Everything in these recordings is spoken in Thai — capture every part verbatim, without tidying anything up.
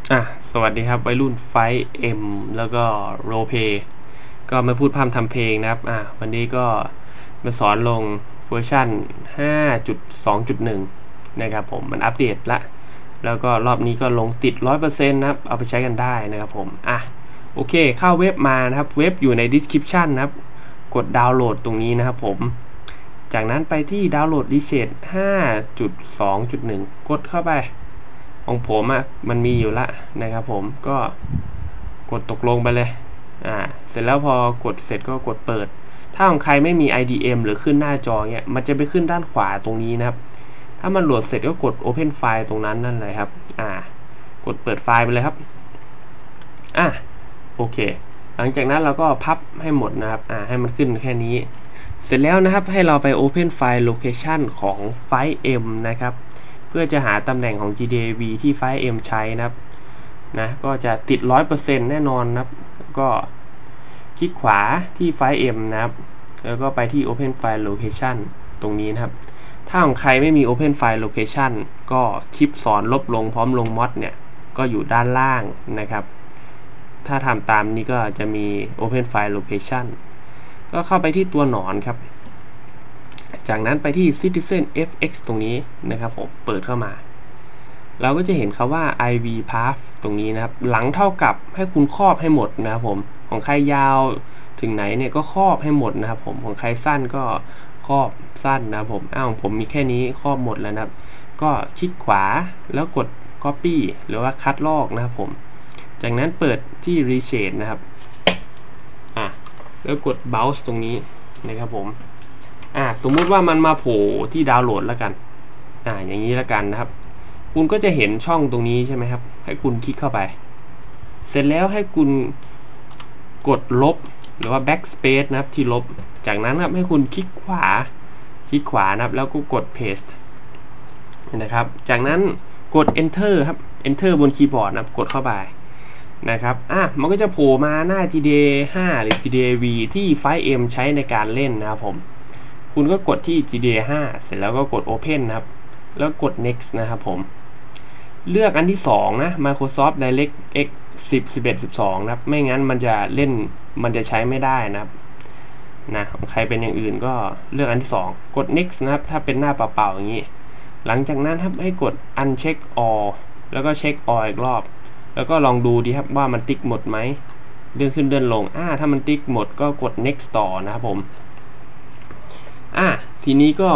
อ่ะสวัสดีครับวัยรุ่นไฟเอ็มแล้วก็โรเพก็มาพูดพร่ำทำเพลงนะครับอ่ะวันนี้ก็มาสอนลงเวอร์ชัน ห้าจุดสองจุดหนึ่ง นะครับผมมันอัปเดตละแล้วก็รอบนี้ก็ลงติด ร้อยเปอร์เซ็นต์ นะครับเอาไปใช้กันได้นะครับผมอ่ะโอเคเข้าเว็บมานะครับเว็บอยู่ใน description นะครับกดดาวน์โหลดตรงนี้นะครับผมจากนั้นไปที่ดาวน์โหลด Reset ห้าจุดสองจุดหนึ่ง กดเข้าไปของผมอ่ะมันมีอยู่ละนะครับผมก็กดตกลงไปเลยอ่าเสร็จแล้วพอกดเสร็จก็กดเปิดถ้าของใครไม่มี ไอ ดี เอ็ม หรือขึ้นหน้าจอเงี้ยมันจะไปขึ้นด้านขวาตรงนี้นะครับถ้ามันโหลดเสร็จก็กด Open File ตรงนั้นนั่นเลยครับอ่ากดเปิดไฟล์ไปเลยครับอ่ะโอเคหลังจากนั้นเราก็พับให้หมดนะครับอ่าให้มันขึ้นแค่นี้เสร็จแล้วนะครับให้เราไป Open File Location ของไฟล์ M นะครับเพื่อจะหาตำแหน่งของ จี ดี เอ วี ที่ไฟล์ M ใช้นะครับนะก็จะติด ร้อยเปอร์เซ็นต์ แน่นอนนะครับก็คลิกขวาที่ไฟล์ M นะครับแล้วก็ไปที่ Open File Location ตรงนี้นะครับถ้าของใครไม่มี Open File Location ก็คลิปสอนลบลงพร้อมลงมอดเนี่ยก็อยู่ด้านล่างนะครับถ้าทำตามนี้ก็จะมี Open File Location ก็เข้าไปที่ตัวหนอนครับจากนั้นไปที่ Citizen เอฟ เอ็กซ์ ตรงนี้นะครับผมเปิดเข้ามาเราก็จะเห็นคำว่า ไอ วี Path ตรงนี้นะครับหลังเท่ากับให้คุณครอบให้หมดนะครับผมของใครยาวถึงไหนเนี่ยก็ครอบให้หมดนะครับผมของใครสั้นก็ครอบสั้นนะครับผมอ้าวผมมีแค่นี้ครอบหมดแล้วนะครับก็คลิกขวาแล้วกด Copy หรือว่าคัดลอกนะครับผมจากนั้นเปิดที่ Reshade นะครับอ่ะแล้วกด Bounce ตรงนี้นะครับผมอ่ะสมมุติว่ามันมาโผล่ที่ดาวน์โหลดแล้วกันอ่ะอย่างนี้แล้วกันนะครับคุณก็จะเห็นช่องตรงนี้ใช่ไหมครับให้คุณคลิกเข้าไปเสร็จแล้วให้คุณกดลบหรือว่า backspace นะครับที่ลบจากนั้นครับให้คุณคลิกขวาคลิกขวานะครับแล้วก็กด paste นะครับจากนั้นกด enter ครับ enter บนคีย์บอร์ดนะครับกดเข้าไปนะครับอ่ะมันก็จะโผล่มาหน้า จี ดี เอ ห้า หรือ จี ดี เอ วี ที่ไฟล์ M ใช้ในการเล่นนะครับผมคุณก็กดที่ จี ดี เอ ห้า เสร็จแล้วก็กด open นะครับแล้วกด next นะครับผมเลือกอันที่สองนะ Microsoft DirectX สิบ สิบเอ็ด สิบสองนะครับไม่งั้นมันจะเล่นมันจะใช้ไม่ได้นะครับนะของใครเป็นอย่างอื่นก็เลือกอันที่สองกด next นะครับถ้าเป็นหน้าเปล่าๆอย่างนี้หลังจากนั้นครับให้กด uncheck all แล้วก็เช็ค all อีกรอบแล้วก็ลองดูดีครับว่ามันติ๊กหมดไหมเลื่อนขึ้นเลื่อนลงอ่าถ้ามันติ๊กหมดก็กด next ต่อนะครับผมอ่าทีนี้ก็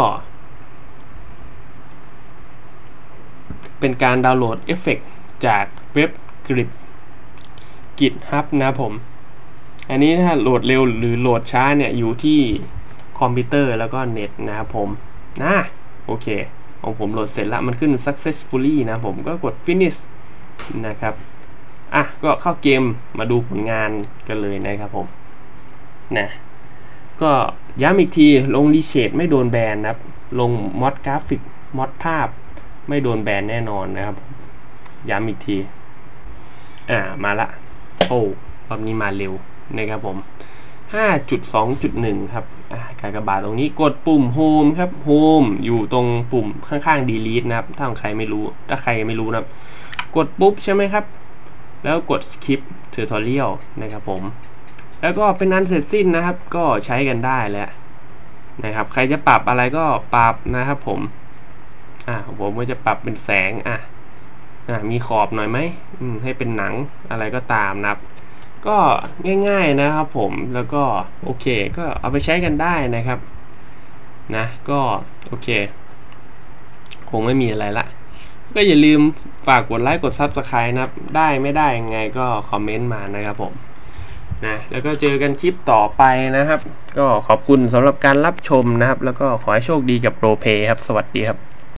เป็นการดาวน์โหลดเอฟเฟกต์จากเว็บ Git GitHub นะครับผมอันนี้ถ้าโหลดเร็วหรือโหลดช้าเนี่ยอยู่ที่คอมพิวเตอร์แล้วก็เน็ตนะครับผมนะโอเคของผมโหลดเสร็จแล้วมันขึ้น successfully นะผมก็กด finish นะครับอ่ะก็เข้าเกมมาดูผลงานกันเลยนะครับผมนะก็ย้ำอีกทีลง Reshade ไม่โดนแบนนะครับลงมอดกราฟิกมอดภาพไม่โดนแบนแน่นอนนะครับย้ำอีกทีอ่ามาละโอ้รอบนี้มาเร็วนะครับผม ห้าจุดสองจุดหนึ่ง ครับอ่ากากบาทตรงนี้กดปุ่ม Home ครับ Home อยู่ตรงปุ่มข้างๆ Delete นะครับถ้าของใครไม่รู้ถ้าใครไม่รู้นะครับกดปุ๊บใช่ไหมครับแล้วกด Skip Tutorial นะครับผมแล้วก็เป็นอันเสร็จสิ้นนะครับก็ใช้กันได้แล้วนะครับใครจะปรับอะไรก็ปรับนะครับผมอ่าผมก็จะปรับเป็นแสงอ่ะอ่ามีขอบหน่อยไหมอืมให้เป็นหนังอะไรก็ตามนะครับก็ง่ายๆนะครับผมแล้วก็โอเคก็เอาไปใช้กันได้นะครับนะก็โอเคคงไม่มีอะไรละก็อย่าลืมฝากกดไลค์กด ซับสไครบ์ นะครับได้ไม่ได้ยังไงก็คอมเมนต์มานะครับผมนะแล้วก็เจอกันคลิปต่อไปนะครับก็ขอบคุณสำหรับการรับชมนะครับแล้วก็ขอให้โชคดีกับโปรเพย์ครับสวัสดีครับ